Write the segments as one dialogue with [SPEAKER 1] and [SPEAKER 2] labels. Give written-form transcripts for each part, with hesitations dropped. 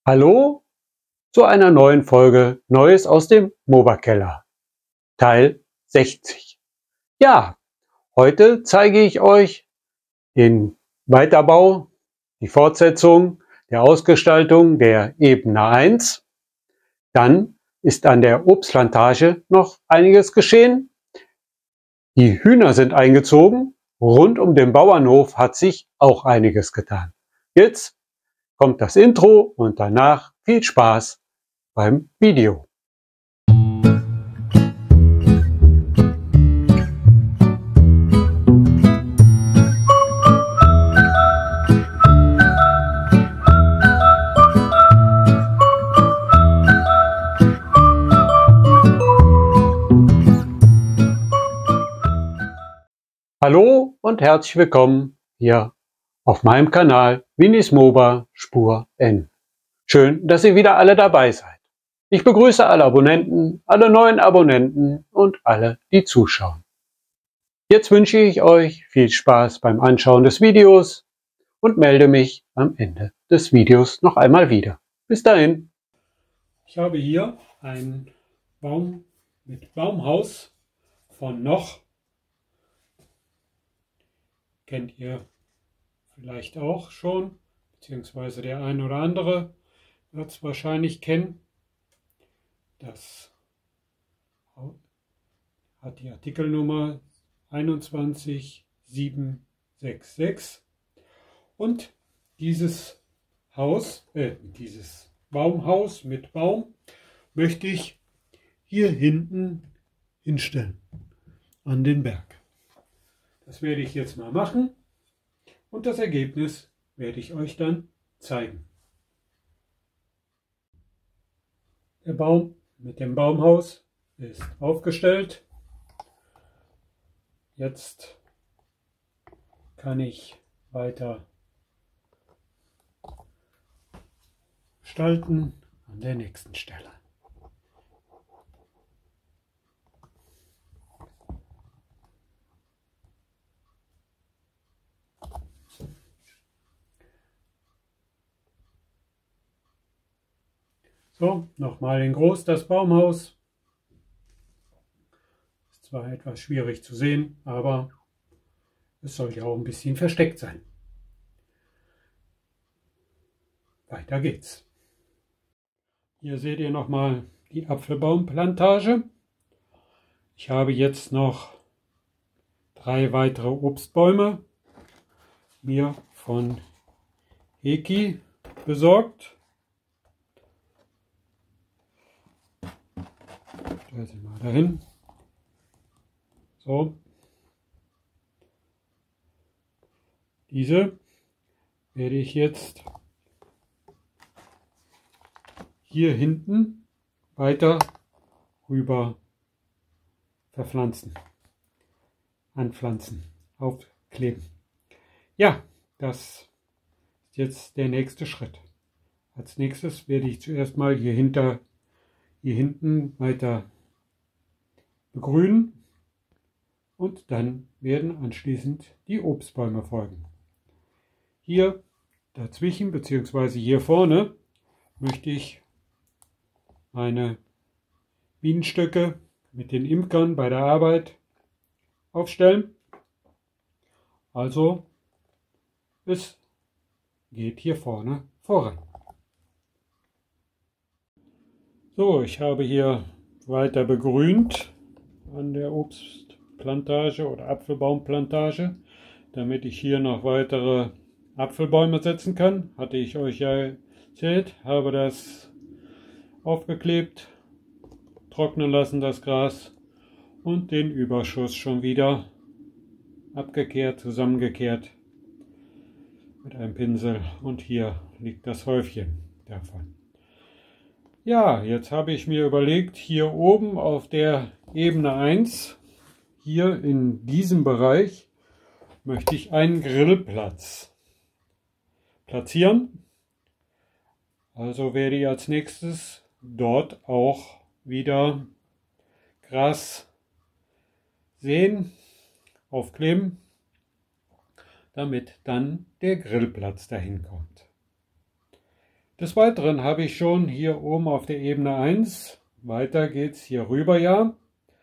[SPEAKER 1] Hallo zu einer neuen Folge Neues aus dem MOBA-Keller, Teil 60. Ja, heute zeige ich euch den Weiterbau, die Fortsetzung der Ausgestaltung der Ebene 1. Dann ist an der Obstplantage noch einiges geschehen. Die Hühner sind eingezogen. Rund um den Bauernhof hat sich auch einiges getan. Jetzt kommt das Intro und danach viel Spaß beim Video. Hallo und herzlich willkommen hier auf meinem Kanal Winnies MOBA Spur N. Schön, dass ihr wieder alle dabei seid. Ich begrüße alle Abonnenten, alle neuen Abonnenten und alle, die zuschauen. Jetzt wünsche ich euch viel Spaß beim Anschauen des Videos und melde mich am Ende des Videos noch einmal wieder. Bis dahin.
[SPEAKER 2] Ich habe hier einen Baum mit Baumhaus von Noch. Kennt ihr vielleicht auch schon, beziehungsweise der ein oder andere wird es wahrscheinlich kennen. Das hat die Artikelnummer 21766 und dieses Baumhaus mit Baum möchte ich hier hinten hinstellen an den Berg. Das werde ich jetzt mal machen und das Ergebnis werde ich euch dann zeigen. Der Baum mit dem Baumhaus ist aufgestellt. Jetzt kann ich weiter gestalten an der nächsten Stelle. So, nochmal in groß das Baumhaus. Ist zwar etwas schwierig zu sehen, aber es soll ja auch ein bisschen versteckt sein. Weiter geht's. Hier seht ihr nochmal die Apfelbaumplantage. Ich habe jetzt noch 3 weitere Obstbäume mir von Heki besorgt. Stell sie mal dahin. So. Diese werde ich jetzt hier hinten weiter rüber anpflanzen, aufkleben. Ja, das ist jetzt der nächste Schritt. Als nächstes werde ich zuerst mal hier hinten weiter begrünen und dann werden anschließend die Obstbäume folgen. Hier dazwischen bzw. hier vorne möchte ich meine Bienenstöcke mit den Imkern bei der Arbeit aufstellen. Also es geht hier vorne voran. So, ich habe hier weiter begrünt an der Obstplantage oder Apfelbaumplantage, damit ich hier noch weitere Apfelbäume setzen kann. Hatte ich euch ja erzählt, habe das aufgeklebt, trocknen lassen das Gras und den Überschuss schon wieder abgekehrt, zusammengekehrt mit einem Pinsel und hier liegt das Häufchen davon. Ja, jetzt habe ich mir überlegt, hier oben auf der Ebene 1, hier in diesem Bereich, möchte ich einen Grillplatz platzieren. Also werde ich als nächstes dort auch wieder Gras säen, aufkleben, damit dann der Grillplatz dahin kommt. Des Weiteren habe ich schon hier oben auf der Ebene 1, weiter geht es hier rüber, ja.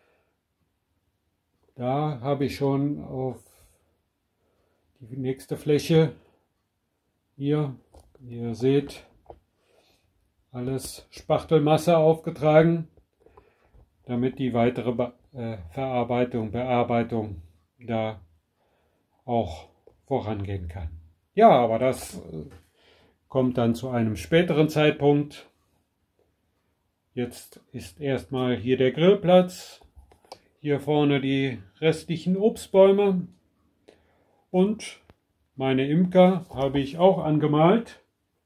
[SPEAKER 2] Da habe ich schon auf die nächste Fläche hier, wie ihr seht, alles Spachtelmasse aufgetragen, damit die weitere Bearbeitung da auch vorangehen kann. Ja, aber das kommt dann zu einem späteren Zeitpunkt. Jetzt ist erstmal hier der Grillplatz, hier vorne die restlichen Obstbäume und meine Imker habe ich auch angemalt.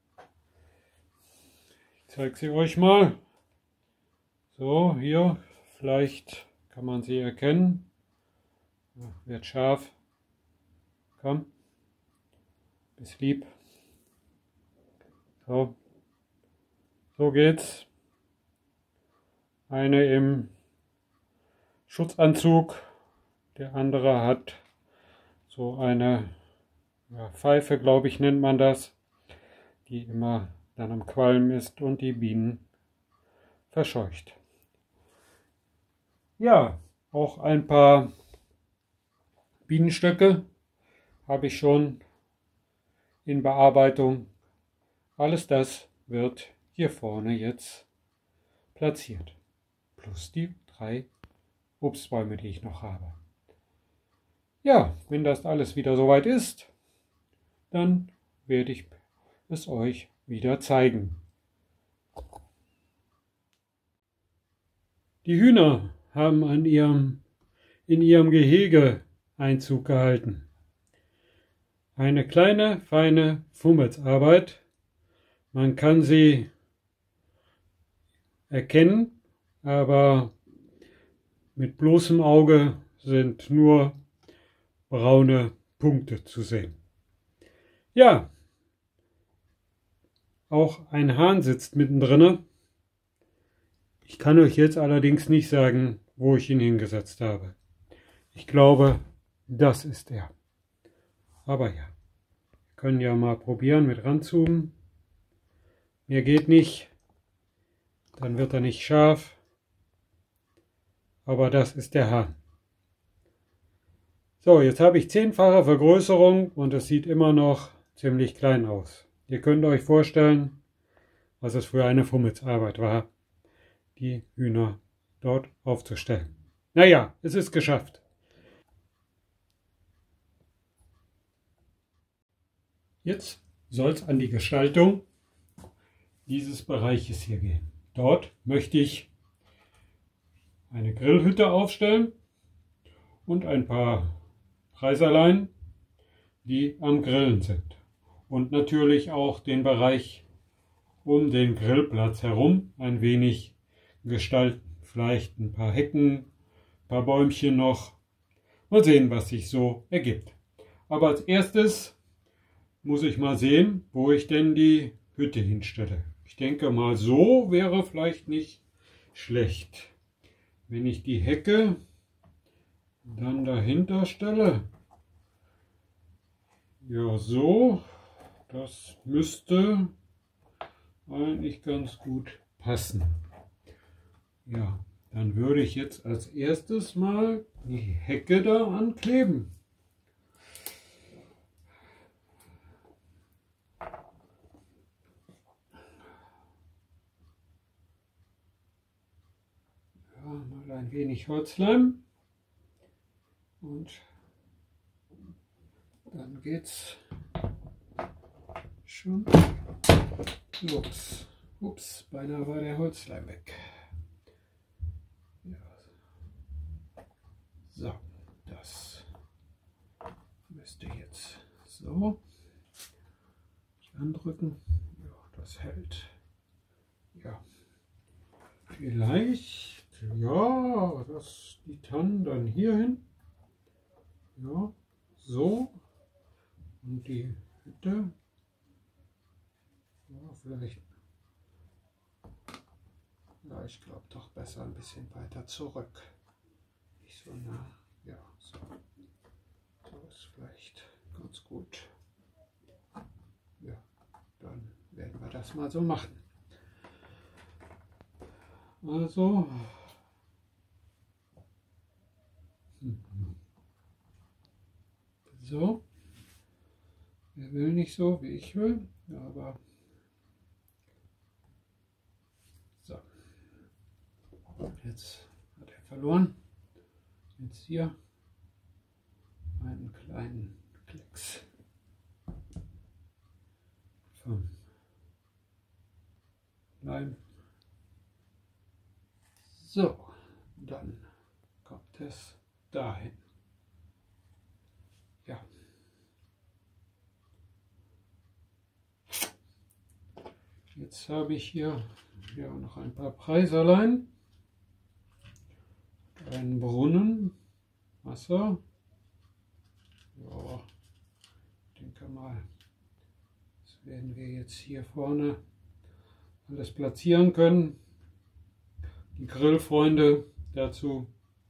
[SPEAKER 2] Ich zeige sie euch mal. So, hier, vielleicht kann man sie erkennen. Wird scharf. Komm, bis lieb. So, so geht's. Eine im Schutzanzug, der andere hat so eine Pfeife, glaube ich, nennt man das, die immer dann am Qualm ist und die Bienen verscheucht. Ja, auch ein paar Bienenstöcke habe ich schon in Bearbeitung. Alles das wird hier vorne jetzt platziert. Plus die 3 Obstbäume, die ich noch habe. Ja, wenn das alles wieder soweit ist, dann werde ich es euch wieder zeigen. Die Hühner haben in ihrem Gehege Einzug gehalten. Eine kleine, feine Fummelsarbeit. Man kann sie erkennen, aber mit bloßem Auge sind nur braune Punkte zu sehen. Ja, auch ein Hahn sitzt mittendrin. Ich kann euch jetzt allerdings nicht sagen, wo ich ihn hingesetzt habe. Ich glaube, das ist er. Aber ja, wir können ja mal probieren mit ranzoomen. Mir geht nicht, dann wird er nicht scharf. Aber das ist der Hahn. So, jetzt habe ich 10-fache Vergrößerung und es sieht immer noch ziemlich klein aus. Ihr könnt euch vorstellen, was es für eine Fummelsarbeit war, die Hühner dort aufzustellen. Naja, es ist geschafft. Jetzt soll es an die Gestaltung dieses Bereiches hier gehen. Dort möchte ich eine Grillhütte aufstellen und ein paar Reiserlein, die am Grillen sind. Und natürlich auch den Bereich um den Grillplatz herum ein wenig gestalten. Vielleicht ein paar Hecken, ein paar Bäumchen noch. Mal sehen, was sich so ergibt. Aber als erstes muss ich mal sehen, wo ich denn die Hütte hinstelle. Ich denke mal, so wäre vielleicht nicht schlecht. Wenn ich die Hecke dann dahinter stelle, ja so, das müsste eigentlich ganz gut passen. Ja, dann würde ich jetzt als erstes mal die Hecke da ankleben. Ja, mal ein wenig Holzleim und dann geht's schon los. Ups, beinahe war der Holzleim weg. Ja. So, das müsste jetzt so andrücken. Ja, das hält. Ja, vielleicht, ja, die Tannen dann hier hin. Ja, so. Und die Hütte. Ja, vielleicht. Ja, ich glaube doch besser ein bisschen weiter zurück. Nicht so nah. Ja, so. So ist vielleicht ganz gut. Ja, dann werden wir das mal so machen. Also, so, er will nicht so, wie ich will, aber so, jetzt hat er verloren. Jetzt hier einen kleinen Klecks vom Leim. So, dann kommt es dahin. Ja. Jetzt habe ich hier ja noch ein paar Preiserlein. Einen Brunnen, Wasser. Ja, ich denke mal, das werden wir jetzt hier vorne alles platzieren können. Die Grillfreunde dazu.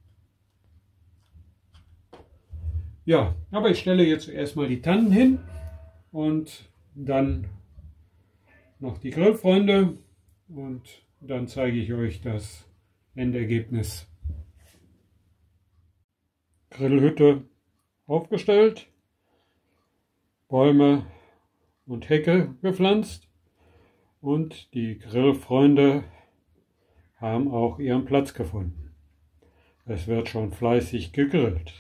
[SPEAKER 2] Ja, aber ich stelle jetzt zuerst mal die Tannen hin und dann noch die Grillfreunde und dann zeige ich euch das Endergebnis. Grillhütte aufgestellt, Bäume und Hecke gepflanzt und die Grillfreunde haben auch ihren Platz gefunden. Es wird schon fleißig gegrillt.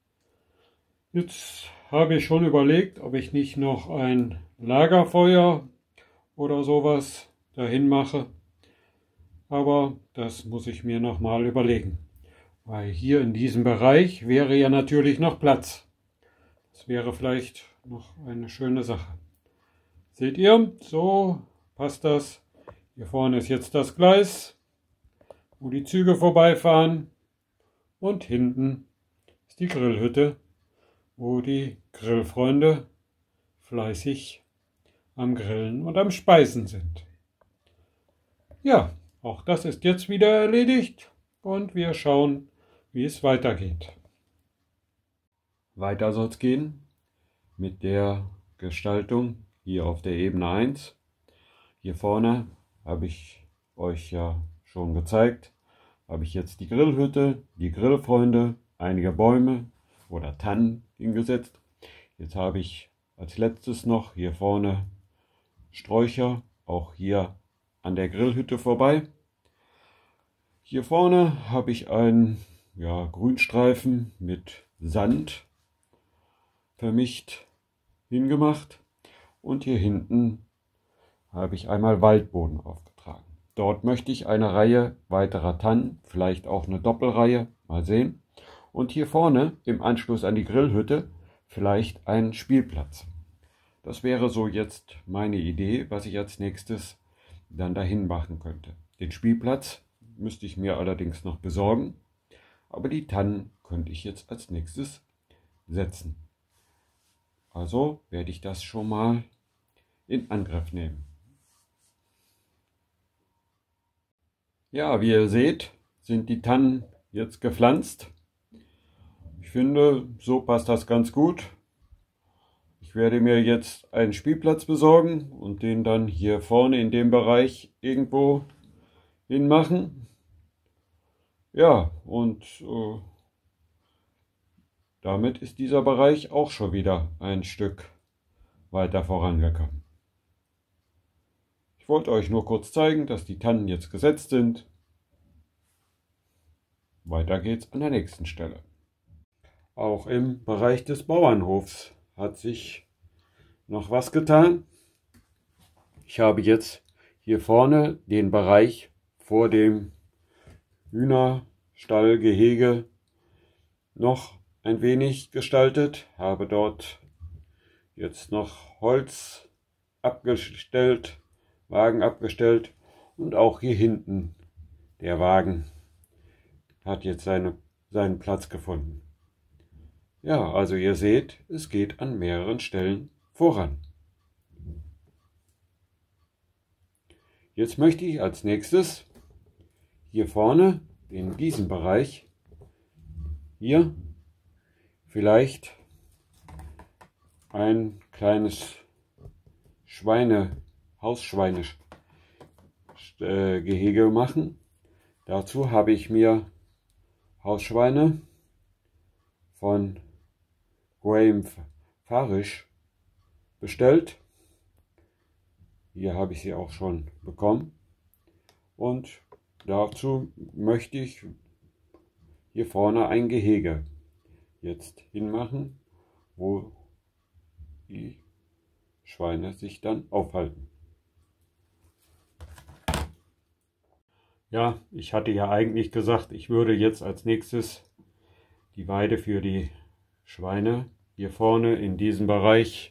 [SPEAKER 2] Jetzt habe ich schon überlegt, ob ich nicht noch ein Lagerfeuer oder sowas dahin mache, aber das muss ich mir noch mal überlegen, weil hier in diesem Bereich wäre ja natürlich noch Platz. Das wäre vielleicht noch eine schöne Sache. Seht ihr, so passt das. Hier vorne ist jetzt das Gleis, wo die Züge vorbeifahren, und hinten ist die Grillhütte, wo die Grillfreunde fleißig am Grillen und am Speisen sind. Ja, auch das ist jetzt wieder erledigt und wir schauen, wie es weitergeht. Weiter soll es gehen mit der Gestaltung hier auf der Ebene 1. Hier vorne habe ich euch ja schon gezeigt, habe ich jetzt die Grillhütte, die Grillfreunde, einige Bäume oder Tannen hingesetzt. Jetzt habe ich als letztes noch hier vorne Sträucher, auch hier an der Grillhütte vorbei. Hier vorne habe ich einen Grünstreifen mit Sand vermischt hingemacht und hier hinten habe ich einmal Waldboden aufgetragen. Dort möchte ich eine Reihe weiterer Tannen, vielleicht auch eine Doppelreihe, mal sehen. Und hier vorne im Anschluss an die Grillhütte vielleicht einen Spielplatz. Das wäre so jetzt meine Idee, was ich als nächstes dann dahin machen könnte. Den Spielplatz müsste ich mir allerdings noch besorgen, aber die Tannen könnte ich jetzt als nächstes setzen. Also werde ich das schon mal in Angriff nehmen. Ja, wie ihr seht, sind die Tannen jetzt gepflanzt. Ich finde, so passt das ganz gut. Ich werde mir jetzt einen Spielplatz besorgen und den dann hier vorne in dem Bereich irgendwo hinmachen. Ja, und damit ist dieser Bereich auch schon wieder ein Stück weiter vorangekommen. Ich wollte euch nur kurz zeigen, dass die Tannen jetzt gesetzt sind. Weiter geht's an der nächsten Stelle. Auch im Bereich des Bauernhofs hat sich noch was getan. Ich habe jetzt hier vorne den Bereich vor dem Hühnerstallgehege noch ein wenig gestaltet, habe dort jetzt noch Holz abgestellt, Wagen abgestellt und auch hier hinten der Wagen hat jetzt seinen Platz gefunden. Ja, also ihr seht, es geht an mehreren Stellen voran. Jetzt möchte ich als nächstes hier vorne in diesem Bereich hier vielleicht ein kleines Schweinehaus
[SPEAKER 3] Hausschweine-Gehege machen. Dazu habe ich mir Hausschweine von Graham Farish bestellt. Hier habe ich sie auch schon bekommen. Und dazu möchte ich hier vorne ein Gehege jetzt hinmachen, wo die Schweine sich dann aufhalten. Ja, ich hatte ja eigentlich gesagt, ich würde jetzt als nächstes die Weide für die Schweine hier vorne in diesem Bereich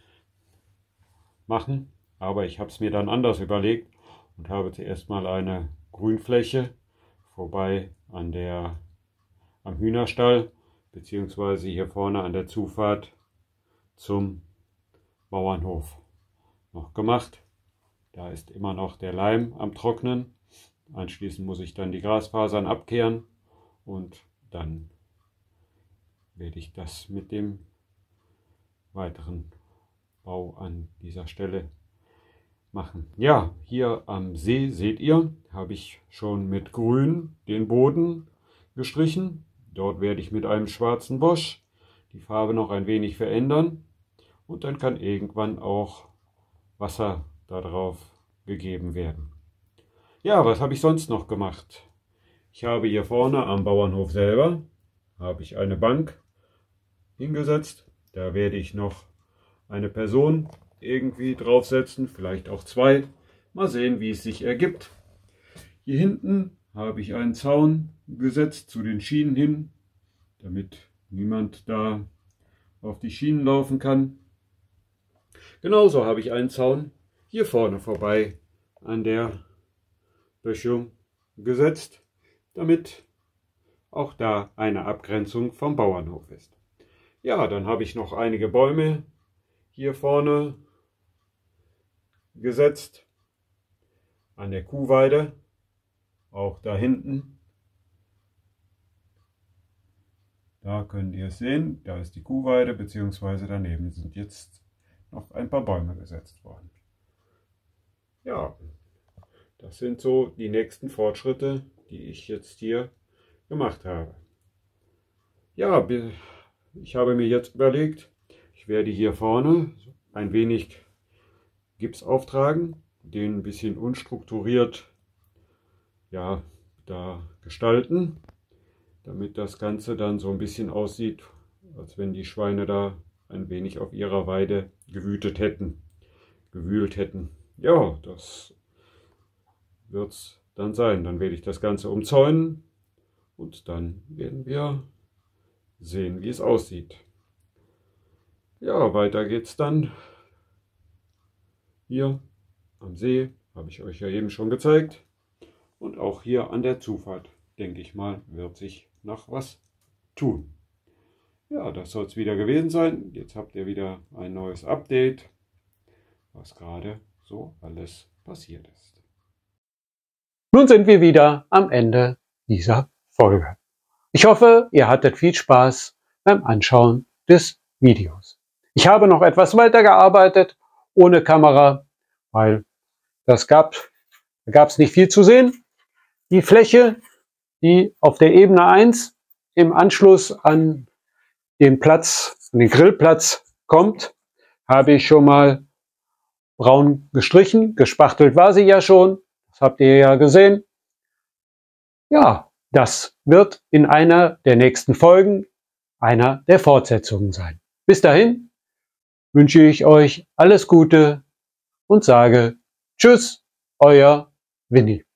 [SPEAKER 3] machen. Aber ich habe es mir dann anders überlegt und habe zuerst mal eine Grünfläche vorbei am Hühnerstall, beziehungsweise hier vorne an der Zufahrt zum Bauernhof noch gemacht. Da ist immer noch der Leim am Trocknen. Anschließend muss ich dann die Grasfasern abkehren und dann werde ich das mit dem weiteren Bau an dieser Stelle machen. Ja, hier am See seht ihr, habe ich schon mit Grün den Boden gestrichen. Dort werde ich mit einem schwarzen Bosch die Farbe noch ein wenig verändern und dann kann irgendwann auch Wasser darauf gegeben werden. Ja, was habe ich sonst noch gemacht? Ich habe hier vorne am Bauernhof selber habe ich eine Bank hingesetzt. Da werde ich noch eine Person irgendwie draufsetzen, vielleicht auch zwei. Mal sehen, wie es sich ergibt. Hier hinten habe ich einen Zaun gesetzt zu den Schienen hin, damit niemand da auf die Schienen laufen kann. Genauso habe ich einen Zaun hier vorne vorbei an der Böschung gesetzt, damit auch da eine Abgrenzung vom Bauernhof ist. Ja, dann habe ich noch einige Bäume hier vorne gesetzt, an der Kuhweide, auch da hinten. Da könnt ihr es sehen, da ist die Kuhweide, beziehungsweise daneben sind jetzt noch ein paar Bäume gesetzt worden. Ja, das sind so die nächsten Fortschritte, die ich jetzt hier gemacht habe. Ja, ich habe mir jetzt überlegt, ich werde hier vorne ein wenig Gips auftragen, den ein bisschen unstrukturiert ja, da gestalten, damit das Ganze dann so ein bisschen aussieht, als wenn die Schweine da ein wenig auf ihrer Weide gewühlt hätten. Ja, das wird es dann sein. Dann werde ich das Ganze umzäunen und dann werden wir sehen, wie es aussieht. Ja, weiter geht's dann. Hier am See habe ich euch ja eben schon gezeigt. Und auch hier an der Zufahrt, denke ich mal, wird sich noch was tun. Ja, das soll es wieder gewesen sein. Jetzt habt ihr wieder ein neues Update, was gerade so alles passiert ist.
[SPEAKER 1] Nun sind wir wieder am Ende dieser Folge. Ich hoffe, ihr hattet viel Spaß beim Anschauen des Videos. Ich habe noch etwas weitergearbeitet ohne Kamera, weil da gab es nicht viel zu sehen. Die Fläche, die auf der Ebene 1 im Anschluss an den Platz, an den Grillplatz kommt, habe ich schon mal braun gestrichen. Gespachtelt war sie ja schon. Das habt ihr ja gesehen. Ja, das wird in einer der nächsten Folgen einer der Fortsetzungen sein. Bis dahin wünsche ich euch alles Gute und sage Tschüss, euer Winnie.